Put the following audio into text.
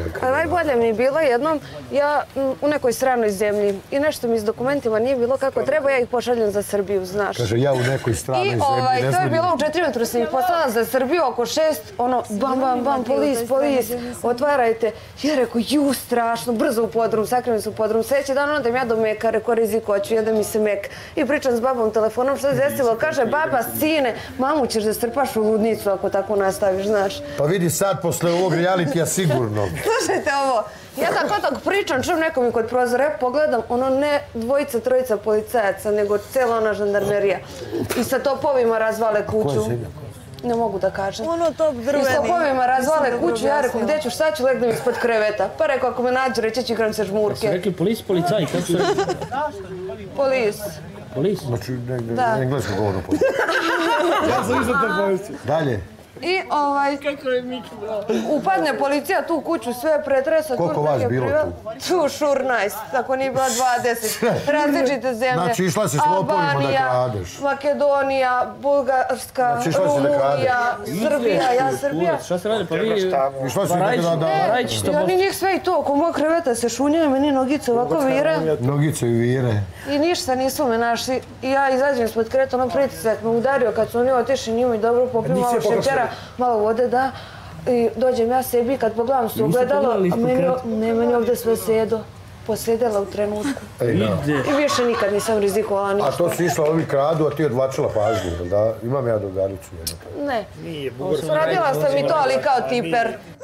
A najbolje mi je bilo jednom, ja u nekoj stranoj zemlji i nešto mi s dokumentima nije bilo kako treba, ja ih pošaljem za Srbiju, znaš. Kaže, ja u nekoj stranoj zemlji ne znam. To je bilo u 4 jutru, sam ih poslala za Srbiju, oko 6, ono, bam, bam, bam, polis, otvarajte. Ja rekao, strašno, brzo u podrum, sakrivim se u podrum. Sljedeći dan onda ja do meka, rekao, riziko, hoću da mi se mek. I pričam s babom telefonom, što se desilo, kaže, baba, sine, mamu ćeš da strpaš u ludnicu ako tako nastaviš, znaš. Pa vidi sad, posle ovog realitija sigurno. Slušajte ovo, ja tako pričam, čujem neko mi kod prozora, pogledam, ono ne dvojica, trojica policajaca, nego cijela ona žandarmerija. I sa topovima razvale kuću. Ne mogu da kažem. Ono top drveni. I s topovima razvale kuću, ja rekao, gdje ću, šta ću, legnem ispod kreveta. Pa rekao, ako me nađu, reći ću igram se žmurke. Ste rekli polis, policaj, kako su rekli? Polis. Polis? Znači, englesko govorno polis. Ja sam isto te policiju. Dalje. I Kako je Miki, bravo. upadne policija tu u kuću, sve pretresa. Koliko vas bilo tu? Tu, sure nice, ako nije bila 20. Različite zemlje. Znači, išla si s lopovima da kradeš. Makedonija, Bugarska, Rumunija, Srbija, ja Srbija. Šta se radi? Pa vi... Išla si nekada da... Varajić, što Ja ni njih sve i to, oko moj kreveta se šunjaju, meni nogice ovako vire. Nogice i vire. I ništa nisu me našli. I ja izađem ispod kreveta, ono pritisak me udario kad su oni otišli, njima i dobro popio malo šećera, malo vode, da. I dođem ja sebi, kad pogledam se ugledalo, a meni ovdje sve sedo. Posjedela u trenutku. I više nikad nisam rizikovala ništa. A to si išla ovi kradu, a ti odvlačila pažnju, da? Imam ja drugaricu jednu. Ne. Radila sam i to, ali kao tiper.